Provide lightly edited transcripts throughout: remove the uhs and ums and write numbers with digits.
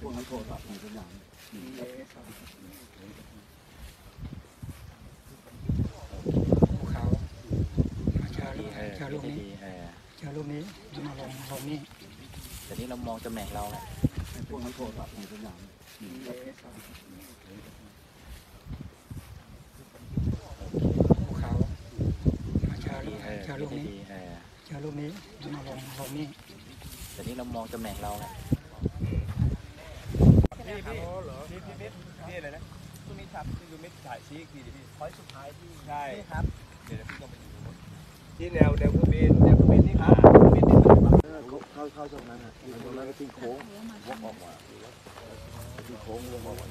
วกนั้นโทรศัพท์มีสัญญาณภูเขาเจอลูกนี้เจอลูกนี้มาลงนี่แต่นี่เรามองตำแหน่งเราพวกนั้นโทรศัพท์มีสัญญาณภูเขาเจอลูกนี้เจอลูกนี้มาลงนี่แต่นี่เรามองตำแหน่งเราพี่อะไรนะตรงนี้ครับพี่ดูมิดถ่ายชี้อีกทีดิพี่พอยสุดท้ายที่ใช่ครับเดี๋ยวพี่ต้องไปอยู่ตรงนู้นที่แนวเครื่องบินนี่ครับเครื่องบินนี่มันเข้าช่องนั้นอ่ะตรงนั้นก็ตีโค้งวกออกมาตีโค้งวกออก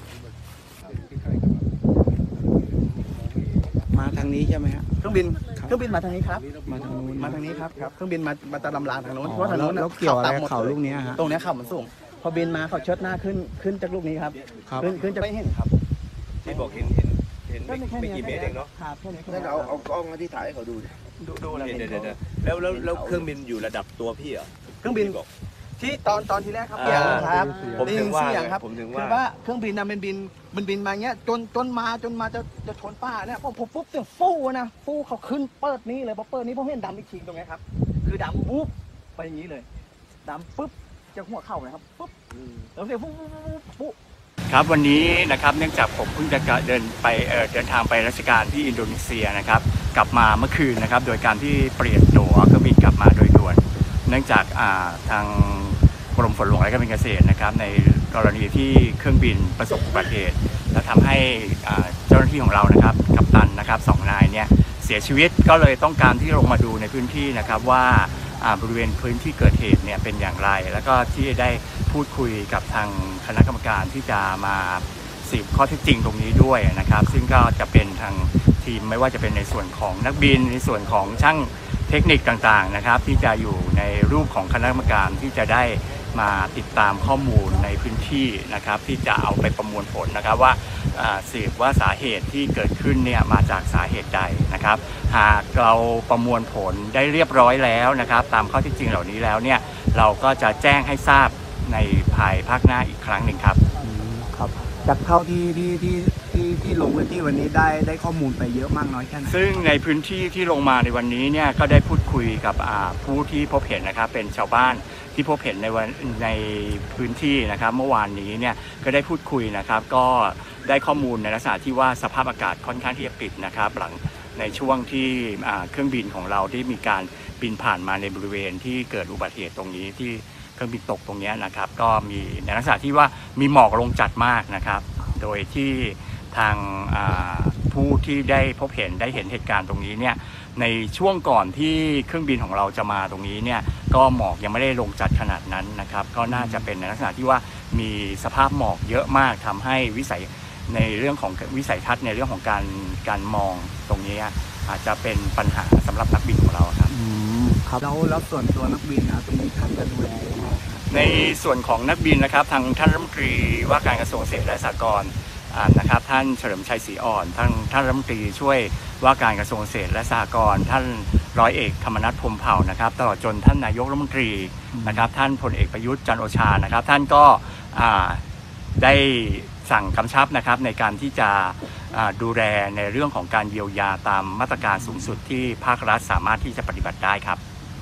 มาทางนี้ใช่ไหมฮะเครื่องบินมาทางนี้ครับมาทางนู้นมาทางนี้ครับเครื่องบินมาตะลำลางทางโน้นเพอ๋อราะทางโน้นแล้วเกี่ยวอะไรกับเขาลูกนี้ฮะตรงนี้เขามันสูงพอบินมาเขาเชิดหน้าขึ้นจากลูกนี้ครับครับขึ้นจะไม่เห็นครับที่บอกเห็นไม่กี่เมตรเองเนาะครับแค่นี้นั่นเอากล้องที่ถ่ายให้เขาดูดูอะไรเดี๋ยวแล้วเครื่องบินอยู่ระดับตัวพี่เหรอเครื่องบินบอกที่ตอนที่แรกครับเสียงครับผมถึงว่าได้ยินเสียงครับผมถึงคือว่าว่าเครื่องบินน่ะมันบินมาเงี้ยจนมาจะชนป้าเนี่ยผมปุ๊บเสียงฟู่นะฟู่เขาขึ้นเปิดนี้เลยพอเปิดนี้ผมเห็นดำอีกทีตรงนี้ครับคือดำปุ๊บไปอย่างนี้เลยดำปุ๊บจากหัวเข่านะครับปุ๊บแล้วเสียงปุ๊บครับวันนี้นะครับเนื่องจากผมเพิ่งจะเดินทางไปราชการที่อินโดนีเซียนะครับกลับมาเมื่อคืนนะครับโดยการที่เปลี่ยนตั๋วเครื่องบินกลับมาโดยด่วนเนื่องจากทางกรมฝนหลวงและการบินเกษตรนะครับในกรณีที่เครื่องบินประสบอุบัติเหตุและทำให้เจ้าหน้าที่ของเรานะครับกัปตันนะครับ2 นายเนี่ยเสียชีวิตก็เลยต้องการที่ลงมาดูในพื้นที่นะครับว่าบริเวณพื้นที่เกิดเหตุเนี่ยเป็นอย่างไรแล้วก็ที่ได้พูดคุยกับทางคณะกรรมการที่จะมาสืบข้อเท็จจริงตรงนี้ด้วยนะครับซึ่งก็จะเป็นทางทีมไม่ว่าจะเป็นในส่วนของนักบินในส่วนของช่างเทคนิคต่างๆนะครับที่จะอยู่ในรูปของคณะกรรมการที่จะได้มาติดตามข้อมูลในพื้นที่นะครับที่จะเอาไปประมวลผลนะครับว่าสืบว่าสาเหตุที่เกิดขึ้นเนี่ยมาจากสาเหตุใดนะครับหากเราประมวลผลได้เรียบร้อยแล้วนะครับตามข้อเท็จจริงเหล่านี้แล้วเนี่ยเราก็จะแจ้งให้ทราบในภายภาคหน้าอีกครั้งหนึ่งครับครับจากเท่าที่ลงพื้นที่วันนี้ได้ข้อมูลไปเยอะมากน้อยแค่ไหนซึ่งในพื้นที่ที่ลงมาในวันนี้เนี่ยก็ได้พูดคุยกับผู้ที่พบเห็นนะครับเป็นชาวบ้านที่พบเห็นในพื้นที่นะครับเมื่อวานนี้เนี่ยก็ได้พูดคุยนะครับก็ได้ข้อมูลในลักษณะที่ว่าสภาพอากาศค่อนข้างที่จะปิดนะครับหลังในช่วงที่เครื่องบินของเราที่มีการบินผ่านมาในบริเวณที่เกิดอุบัติเหตุตรงนี้ที่เครื่องบินตกตรงนี้นะครับก็มีในลักษณะที่ว่ามีหมอกลงจัดมากนะครับโดยที่ทางผู้ที่ได้พบเห็นได้เห็นเหตุการณ์ตรงนี้เนี่ยในช่วงก่อนที่เครื่องบินของเราจะมาตรงนี้เนี่ยก็หมอกยังไม่ได้ลงจัดขนาดนั้นนะครับก็น่าจะเป็นในลักษณะที่ว่ามีสภาพหมอกเยอะมากทำให้ในเรื่องของวิสัยทัศน์ในเรื่องของการมองตรงนี้อาจจะเป็นปัญหาสำหรับนักบินของเราครับครับแล้วส่วนตัวนักบินนะตรงนี้ท่านจะดูแลยังไงในส่วนของนักบินนะครับทางท่านรัฐมนตรีว่าการกระทรวงเกษตรและสหกรณ์นะครับท่านเฉลิมชัยศรีอ่อนท่านรัฐมนตรีช่วยว่าการกระทรวงเกษตรและสหกรณ์ท่านร้อยเอกธรรมนัสพรหมเผ่านะครับตลอดจนท่านนายกรัฐมนตรีนะครับท่านพลเอกประยุทธ์จันทร์โอชานะครับท่านก็ได้สั่งกำชับนะครับในการที่จะดูแลในเรื่องของการเยียวยาตามมาตรการสูงสุดที่ภาครัฐสามารถที่จะปฏิบัติได้ครับ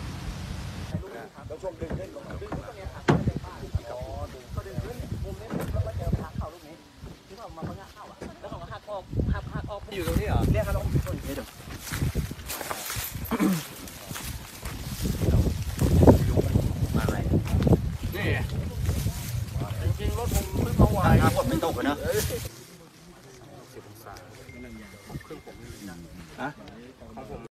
อยู่ตรงนี้เหรอเนี่ยครับมาอะไรนี่จริงๆรถผมไม่เบาไหวน้ำฝนไม่ตกเลยนะฮะ